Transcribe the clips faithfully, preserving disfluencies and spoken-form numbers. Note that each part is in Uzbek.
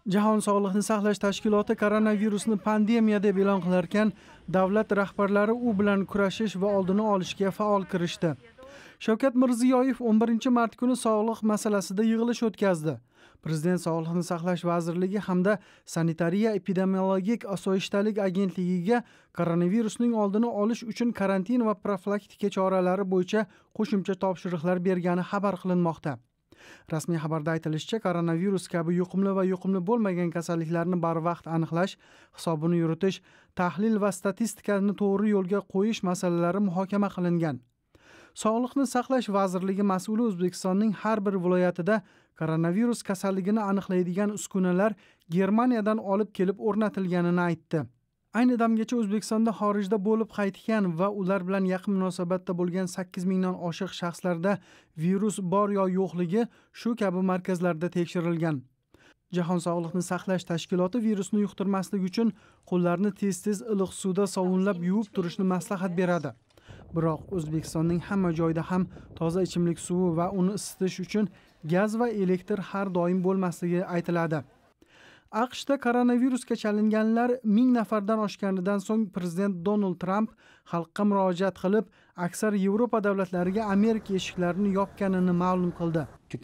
Jahon Sog'liqni saqlash tashkiloti koronavirusni pandemiya deb e'lon qilarkan, davlat rahbarlari u bilan kurashish va oldini olishga faol kirishdi. Shavkat Mirziyoyev o'n birinchi mart kuni sog'liq masalasida yig'ilish o'tkazdi. Prezident Sog'liqni saqlash vazirligi hamda Sanitariya epidemiologik osoyishtalik agentligiga koronavirusning oldini olish uchun karantin va profilaktika choralari bo'yicha qo'shimcha topshiriqlar bergani xabar qilinmoqda. Rasmiy xabarda aytilishicha, koronavirus kabi yuqumli va yuqumli bo'lmagan kasalliklarni barvaqt aniqlash, hisobini yuritish, tahlil va statistikani to'g'ri yo'lga qo'yish masalalari muhokama qilingan. Sog'liqni saqlash vazirligi mas'uli O'zbekistonning har bir viloyatida koronavirus kasalligini aniqlaydigan uskunalar Germaniyadan olib kelib o'rnatilganini aytdi. Ayni damgacha O'zbekistonda xorijda bo'lib qaytgan va ular bilan yaqin munosabatda bo'lgan sakkiz mingdan oshiq shaxslarda virus bor yo yo'qligi shu kabi markazlarda tekshirilgan. Jahon Sog'liqni saqlash tashkiloti virusni yuqtirmaslik uchun qo'llarni tez-tez iliq suvda sovunlab yuvib turishni maslahat beradi. Biroq O'zbekistonning hamma joyda ham toza ichimlik suvi va uni isitish uchun gaz va elektr har doim bo'lmasligi aytiladi. AQShda koronavirusga chalinganlar ming nafardan oshganidan so'ng prezident Donald Trump xalqqa murojaat qilib, aksar Yevropa davlatlariga Amerika eshiklarini yopganini ma'lum qildi.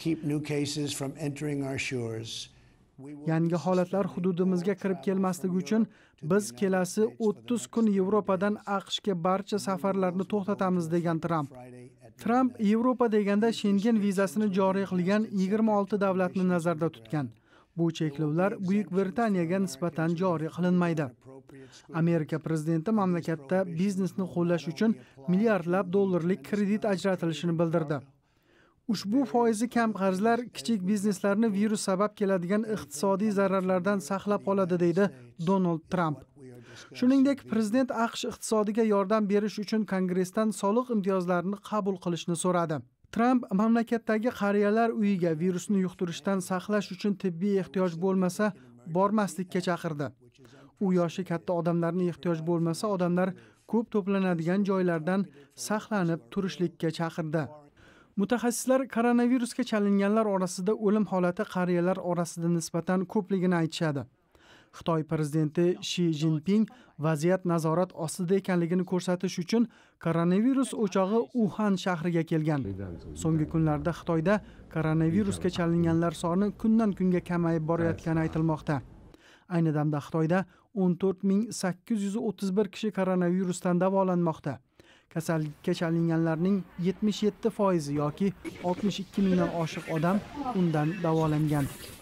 Yangi holatlar hududimizga kirib kelmasligi uchun biz kelasi o'ttiz kun Yevropadan AQShga barcha safarlarni to'xtatamiz degan Trump. Trump Yevropa deganda Schengen vizasini joriy qilgan yigirma olti davlatni nazarda tutgan. Bu cheklovlar Buyuk Britaniyaga nisbatan joriy qilinmaydi. Amerika prezidenti mamlakatda biznesni qo'llash uchun milliardlab dollarlik kredit ajratilishini bildirdi. Ushbu foizi kam qarzlar kichik bizneslarni virus sabab keladigan iqtisodiy zararlardan saqlab qoladi, deydi Donald Trump. Shuningdek, prezident AQSh iqtisodiga yordam berish uchun Kongressdan soliq imtiyozlarini qabul qilishni so'radi. Trump mamlakatdagi qariyalar uyiga virusni yuqtirishdan saqlash uchun tibbiy ehtiyoj bo'lmasa bormaslikka chaqirdi. U yoshi katta odamlarning ehtiyoj bo'lmasa, odamlar ko'p to'planadigan joylardan saqlanib turishlikka chaqirdi. Mutaxassislar koronavirusga chalinganlar orasida o'lim holati qariyalar orasida nisbatan ko'pligini aytishadi. Xitoy prezidenti Shi Jinping vaziyat nazorat ostida ekanligini ko'rsatish uchun koronavirus o'chog'i Uxan shahriga kelgan. So'nggi kunlarda Xitoyda koronavirusga chalinganlar soni kundan kunga kamayib borayotgani aytilmoqda. Ayni damda Xitoyda o'n to'rt ming sakkiz yuz o'ttiz bir kishi koronavirusdan davolanmoqda. Kasallikka chalinganlarning yetmish yetti foizi yoki oltmish ikki mingdan oshiq odam undan davolangan.